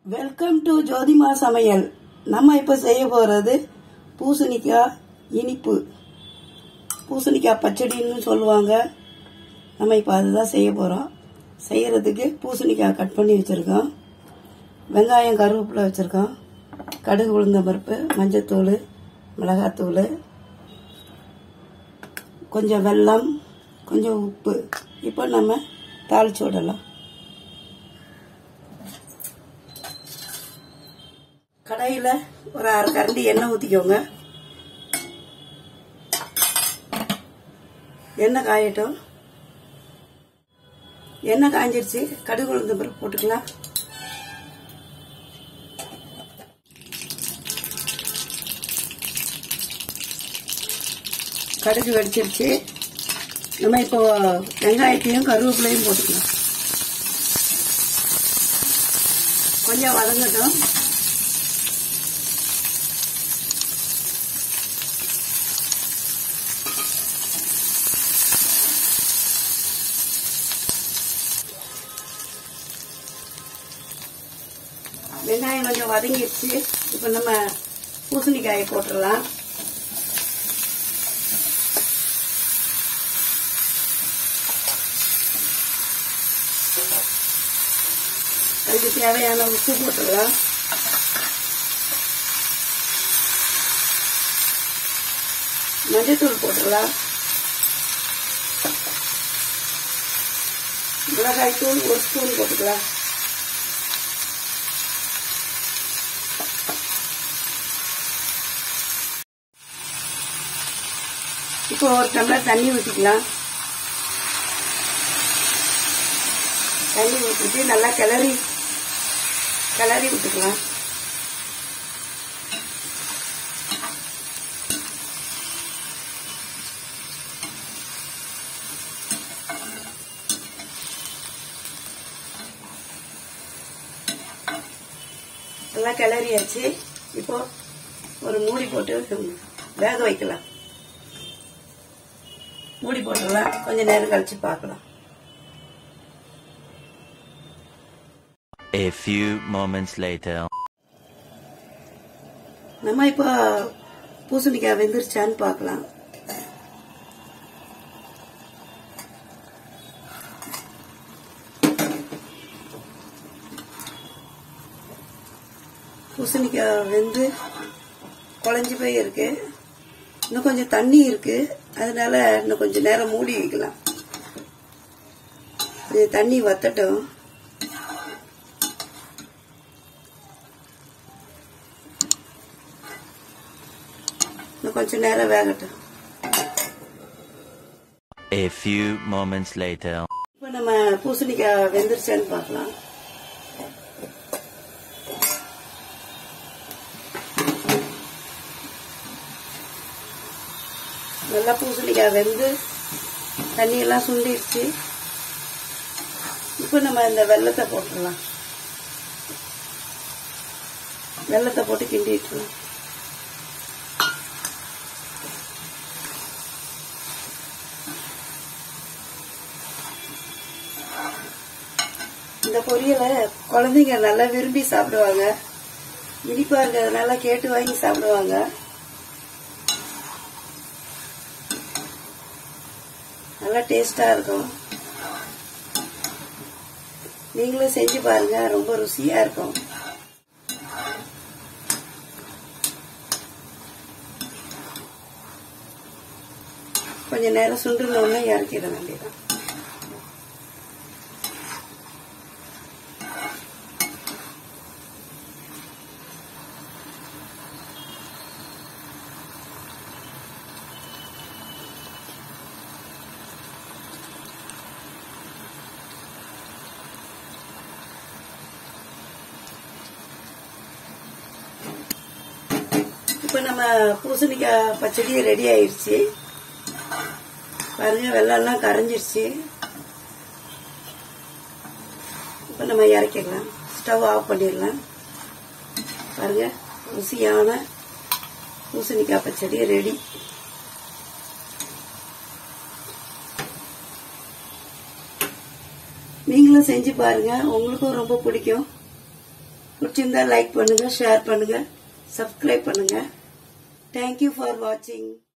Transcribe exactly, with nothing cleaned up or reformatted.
Welcome to ஜோதிமா சமையல். நம்ம இப்போ செய்ய போகிறது பூசணிக்காய் இனிப்பு, பூசணிக்காய் பச்சடின்னு சொல்லுவாங்க. நம்ம இப்போ அதுதான் செய்ய போகிறோம். செய்கிறதுக்கு பூசணிக்காய் கட் பண்ணி வச்சுருக்கோம், வெங்காயம் கருவேப்பிலை வச்சுருக்கோம், கடுகு உளுந்தம் பருப்பு, மஞ்சத்தூள், மிளகாத்தூள், கொஞ்சம் வெல்லம், கொஞ்சம் உப்பு. இப்போ நம்ம தாளிச்சு விடலாம். கடாயில் ஒரு அரை கரண்டி எண்ணெய் ஊற்றிக்கோங்க. எண்ணெய் காயட்டும். எண்ணெய் காஞ்சிருச்சு. கடுகு உளுந்தம் பருப்பு போட்டுக்கலாம். கடுகு வெடிச்சிருச்சு. நம்ம இப்போ வெங்காயத்தையும் கருவேப்பிலையும் போட்டுக்கலாம். கொஞ்சம் வதங்கட்டும். வெங்காயம் கொஞ்சம் வதங்கிடுச்சு. இப்போ நம்ம பூசணிக்காயை போட்டுடலாம். அதுக்கு தேவையான உப்பு போட்டுடலாம். மஞ்சத்தூள் போட்டுடலாம். மிளகாய் தூள் ஒரு ஸ்பூன் போட்டுக்கலாம். இப்போ ஒரு டம்ளர் தண்ணி ஊற்றிக்கலாம். தண்ணி ஊற்றிட்டு நல்லா கிளறி கிளறி விட்டுக்கலாம். நல்லா கிளறியாச்சு. இப்போ ஒரு மூடி போட்டு வேக வைக்கலாம். மூடி போட்டுடலாம். கொஞ்சம் நேரம் கழிச்சு பார்க்கலாம். A few moments later. நம்ம இப்போ பூசணிக்காய் வெந்துருச்சான்னு பார்க்கலாம். பூசணிக்காய் வெந்து குழஞ்சி போய் இருக்கு. இன்னும் கொஞ்சம் தண்ணி இருக்கு. அதனால இன்னும் கொஞ்சம் நேரம் மூடி வைக்கலாம். கொஞ்சம் தண்ணி வத்தட்டும். இன்னும் கொஞ்சம் நேரம் வேகட்டும். A few moments later. இப்போ நம்ம பூசணிக்காய் வெந்துருச்சான்னு பார்க்கலாம். நல்லா பூசணிக்காய் வெந்து தண்ணியெல்லாம் சுண்டிடுச்சு. இப்போ நம்ம இந்த வெல்லத்தை போட்டுடலாம். வெல்லத்தை போட்டு கிண்டிட்டுலாம். இந்த பொரியலை குழந்தைங்க நல்லா விரும்பி சாப்பிடுவாங்க. இனிப்பா இருக்கிறதுனால கேட்டு வாங்கி சாப்பிடுவாங்க. நல்லா டேஸ்டா இருக்கும். நீங்களும் செஞ்சு பாருங்க, ரொம்ப ருசியா இருக்கும். கொஞ்ச நேரம் சுண்டுனோன்னு இறக்கிட வேண்டியதான். இப்போ நம்ம பூசணிக்காய் பச்சடி ரெடி ஆயிடுச்சு. பாருங்க, வெள்ளம்லாம் கரைஞ்சிருச்சு. இப்போ நம்ம இறக்கிடலாம். ஸ்டவ் ஆஃப் பண்ணிடலாம். பாருங்க, ருசியான பூசணிக்காய் பச்சடி ரெடி. நீங்களும் செஞ்சு பாருங்க, உங்களுக்கும் ரொம்ப பிடிக்கும். பிடிச்சிருந்தா லைக் பண்ணுங்க, ஷேர் பண்ணுங்க, சப்ஸ்கிரைப் பண்ணுங்க. தேங்க்யூ ஃபார் வாட்சிங்.